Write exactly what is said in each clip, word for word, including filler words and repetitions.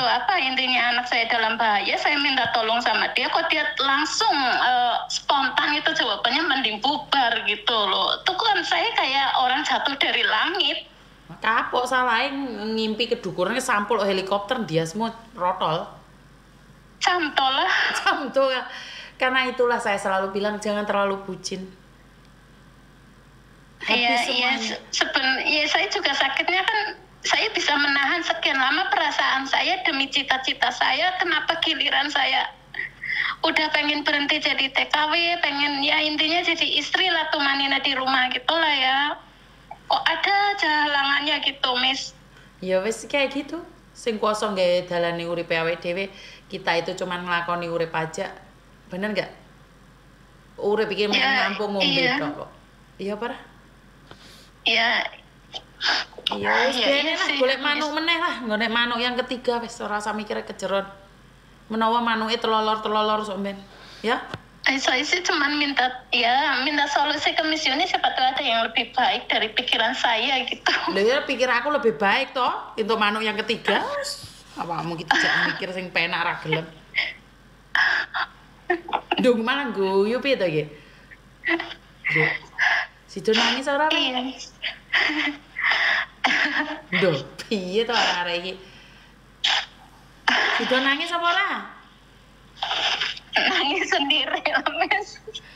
apa intinya anak saya dalam bahaya, saya minta tolong sama dia, kok dia langsung uh, spontan itu jawabannya mending bubar gitu loh. Itu kan saya kayak orang jatuh dari langit. Kapok salahin ngimpi kedukuran sampul helikopter dia semua rotol. Cantol lah. Cantol. Karena itulah saya selalu bilang jangan terlalu bucin. Iya, iya, sebenarnya ya, saya juga sakitnya kan saya bisa menahan sekian lama perasaan saya demi cita-cita saya. Kenapa giliran saya udah pengen berhenti jadi T K W, pengen ya intinya jadi istri lah tuh manina di rumah gitu lah ya. Kok ada aja halangannya gitu, Miss? Ya wes kayak gitu. Sing kuasa nggawe dalane uripe awake dhewe, kita itu cuman nglakoni urip aja. Bener enggak? Urip iki mung ya, mampu ngombe iya. kok. Iya apa? Iya. Iya wis dene lah golek manuk meneh lah, golek manuk yang ketiga wis ora usah mikir kejeron. Menawa manuke telolor-telolor sok ben. Ya? Eh, saya sih cuman minta ya minta solusi ke Miss Yuni, siapa tahu ada yang lebih baik dari pikiran saya gitu. Lha ya pikir aku lebih baik toh untuk manuk yang ketiga. Awakmu gitu jangan mikir sing penak ra gelem. Ndung malah guyu piye to iki? Sido nangis ora? Iya. Duh, piye to arek iki? Sido nangis apa ora? Nangis sendiri, Mas.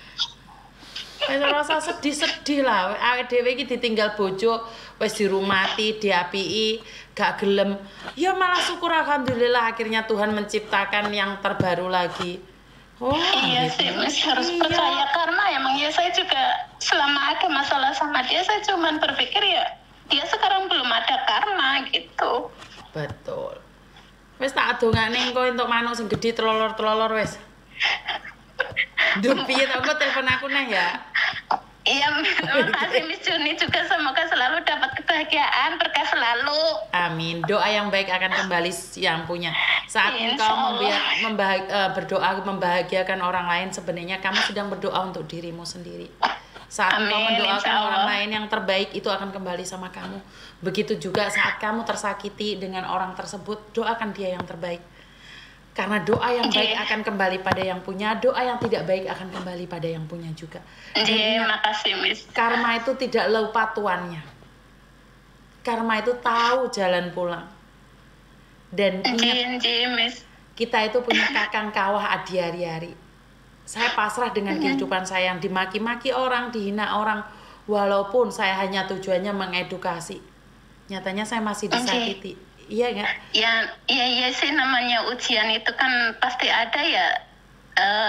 Wis rasa sedih-sedih lah. Awake dhewe iki ditinggal bojo, wis dirumati, diapiki, gak gelem. Ya malah syukur alhamdulillah akhirnya Tuhan menciptakan yang terbaru lagi. Oh, iya gitu. sih, Mas harus Iya. percaya karena emang ya saya juga selama ada masalah sama dia saya cuman berpikir ya dia sekarang belum ada karma gitu. Betul. Wis tak adongane engko entuk manuk sing gedhi telolor-telolor wis. Duh piye to engko telepon aku neh ya. Iya, makasih Miss Juni juga, semoga selalu dapat kebahagiaan, berkah selalu. Amin. Doa yang baik akan kembali yang punya. Saat Insya engkau Allah. membia- membahag- uh, berdoa membahagiakan orang lain, sebenarnya kamu sedang berdoa untuk dirimu sendiri. Saat Amin, engkau mendoakan insya Allah. orang lain yang terbaik, itu akan kembali sama kamu. Begitu juga saat kamu tersakiti dengan orang tersebut, doakan dia yang terbaik. Karena doa yang baik Iya. akan kembali pada yang punya, doa yang tidak baik akan kembali pada yang punya juga. Jadi Iya, makasih Miss. karma itu tidak lupa tuannya. Karma itu tahu jalan pulang. Dan ingat, Jin, Jin, Miss. kita itu punya kakang kawah adi hari-hari. Saya pasrah dengan kehidupan saya yang dimaki-maki orang, dihina orang, walaupun saya hanya tujuannya mengedukasi. Nyatanya saya masih disakiti. Iya nggak? Ya, ya, ya sih namanya ujian itu kan pasti ada ya. Uh,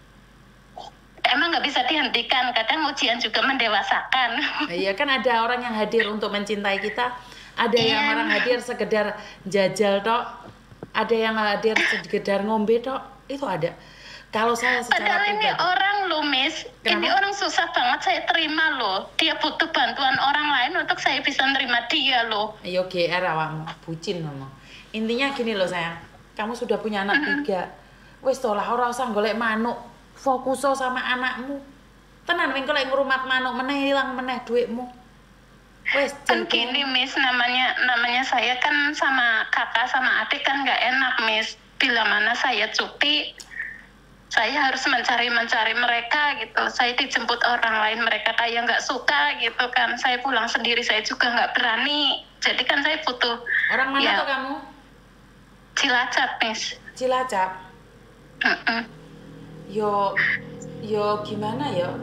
emang nggak bisa dihentikan. Kadang ujian juga mendewasakan. Iya kan ada orang yang hadir untuk mencintai kita, ada Iya. yang orang hadir sekedar jajal tok, ada yang hadir sekedar ngombe tok, itu ada. Kalau saya secara Padahal ini pribadi, orang loh, Miss. Kenapa? Ini orang susah banget saya terima loh. Dia butuh bantuan orang lain untuk saya bisa nerima dia loh. ayo G R awakmu, bucin ngomong. Intinya gini loh sayang, kamu sudah punya anak tiga, wis toh lah ora usah golek manuk, fokus sama anakmu. Tenan wing golek ngrumat manuk meneh ilang meneh duitmu. Wis Kan jago. gini, Miss, namanya namanya saya kan sama kakak sama adik kan nggak enak, Miss. Bila mana saya cuti, saya harus mencari-mencari mereka gitu. Saya dijemput orang lain, mereka kayak nggak suka gitu kan. Saya pulang sendiri, saya juga nggak berani. Jadi kan saya butuh Orang mana ya, tuh kamu? Cilacap, Miss. Cilacap. Mm-mm. Yo yo gimana ya?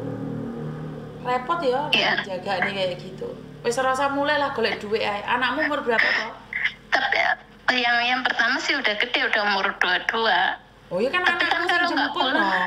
Repot ya Iya. jaga nih kayak gitu. Wis rasa mulai lah golek duit ae. Anakmu umur berapa toh? Tapi yang yang pertama sih udah gede, udah umur dua-dua. Oh iya kan Tapi anakmu kan sing kalau nggak jemput pulang, no.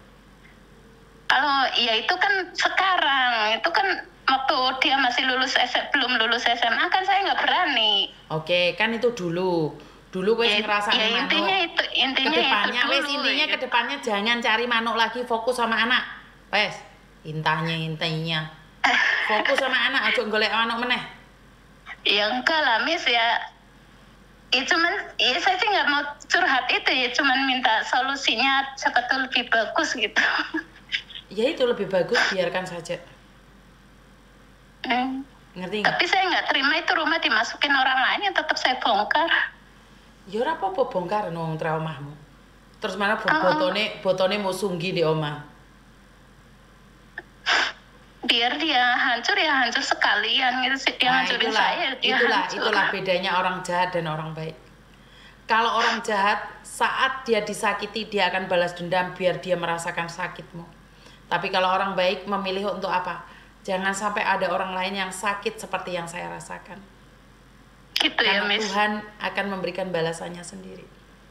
kalau ya itu kan sekarang, itu kan waktu dia masih lulus S M, belum lulus S M A kan saya nggak berani. Oke, kan itu dulu. Dulu wis Ya, ngerasa ya manuk. intinya itu, intinya Kedepannya itu wis dulu. intinya ya. kedepannya jangan cari manuk lagi, fokus sama anak. Wes, intahnya intinya. Fokus sama anak, aja golek manuk meneh. Ya enggak lah, Miss, ya. Ya cuman, ya saya sih nggak mau curhat itu ya, cuman minta solusinya siapa tuh lebih bagus gitu. Ya itu lebih bagus biarkan saja. Hmm. Ngerti nggak? Tapi saya nggak terima itu rumah dimasukin orang lain yang tetap saya bongkar. Ya ora apa-apa bongkar nang traumahmu. Terus mana Oh, oh. botone botone mau sunggi di omah. Biar dia hancur ya hancur sekalian gitu sih. Yang Nah, hancurin itulah, saya dia itulah, hancur. itulah bedanya orang jahat dan orang baik. Kalau orang jahat, saat dia disakiti, dia akan balas dendam biar dia merasakan sakitmu. Tapi kalau orang baik memilih untuk apa? Jangan sampai ada orang lain yang sakit seperti yang saya rasakan. Gitu ya, Karena Miss. Tuhan akan memberikan balasannya sendiri.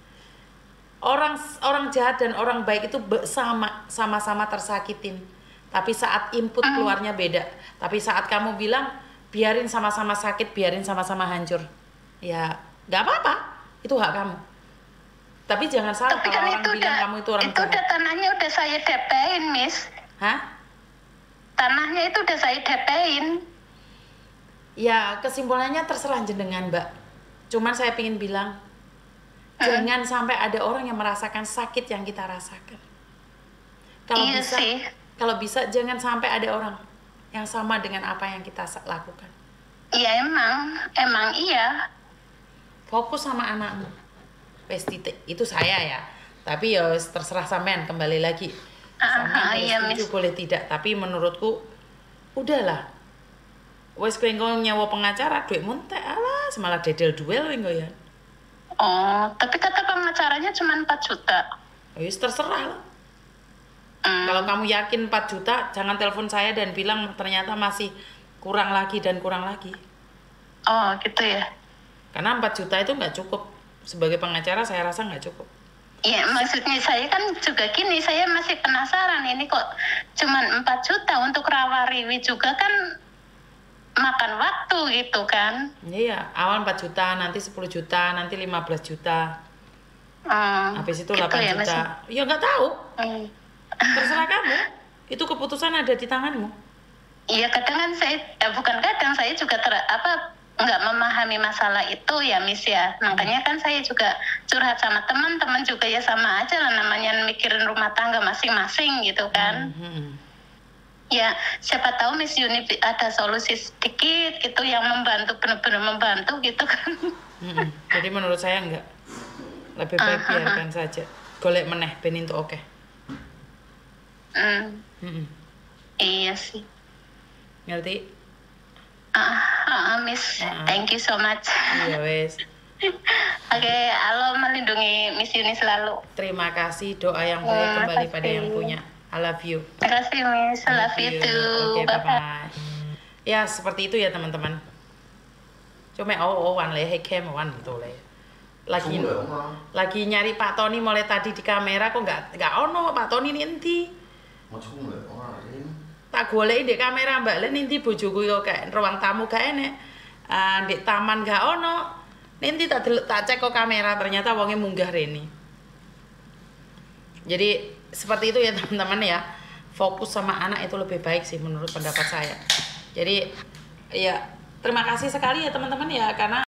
Orang orang jahat dan orang baik itu be- sama, sama-sama tersakitin. Tapi saat input keluarnya beda. Tapi saat kamu bilang, biarin sama-sama sakit, biarin sama-sama hancur. Ya, nggak apa-apa. Itu hak kamu. Tapi jangan salah Tapi kalau kan orang itu bilang udah, kamu itu orang itu jahat. udah tanahnya udah saya D P-in, Miss. Hah? Tanahnya itu udah saya D P-in. Ya, kesimpulannya terserah jenengan, Mbak. Cuman saya ingin bilang, jangan sampai ada orang yang merasakan sakit yang kita rasakan. Kalau Iya bisa, sih. kalau bisa jangan sampai ada orang yang sama dengan apa yang kita sa- lakukan. Iya emang, emang iya. Fokus sama anakmu. Wes titik. Itu saya ya. Tapi ya wes terserah sampean, kembali lagi. Sampean Ah, boleh iya, setuju, Miss. boleh tidak. Tapi menurutku, udahlah. Wes kowe engko nyewa pengacara, duit muntek, alah, semalah dedel duel kowe engko ya. Oh, tapi kata pengacaranya cuma empat juta. Oh, yes, terserah lah. Hmm. Kalau kamu yakin empat juta, jangan telepon saya dan bilang ternyata masih kurang lagi dan kurang lagi. Oh, gitu ya. Karena empat juta itu nggak cukup. Sebagai pengacara saya rasa nggak cukup. Iya, maksudnya saya kan juga gini, saya masih penasaran ini kok cuma empat juta untuk Rawariwi juga kan makan waktu gitu kan. Iya, awal empat juta, nanti sepuluh juta, nanti lima belas juta. Hmm, Habis itu gitu delapan ya, Mas? juta. Ya nggak tahu. Hmm. Terserah kamu. Itu keputusan ada di tanganmu. Iya, kadang kan saya, eh, bukan kadang, saya juga ter, apa, nggak memahami masalah itu ya, Miss ya. Makanya kan saya juga curhat sama teman-teman juga ya sama aja lah namanya mikirin rumah tangga masing-masing gitu kan. Hmm. Ya, siapa tahu Miss Yuni ada solusi sedikit gitu yang membantu, benar-benar membantu gitu kan. Hmm. Jadi menurut saya enggak. Lebih baik Aha. biarkan saja. Golek meneh ben entuk oke. Hmm, Hmm. iya sih. Ngerti? Ah, ah, Miss, Ah. thank you so much. Iya wes. Oke, Allah melindungi Miss Yuni selalu. Terima kasih, doa yang baik Terima kembali pada kasih. yang punya. I love you. Terima kasih Miss, I love you too. Oke, Bye-bye. bye-bye. Ya, seperti itu ya teman-teman. Cuma oh, oh, wan lehe kem wan betul le. Lagi lagi nyari Pak Tony mulai tadi di kamera kok nggak nggak ono Pak Tony ini enti. Tak goleki di kamera Mbak Len inti bojoku yo kayak ruang tamu gak enek. Ah, di taman gak ono. Nanti tak delok- tak cek ke kamera ternyata wonge munggah rene. Jadi seperti itu ya teman-teman ya. Fokus sama anak itu lebih baik sih menurut pendapat saya. Jadi ya terima kasih sekali ya teman-teman ya karena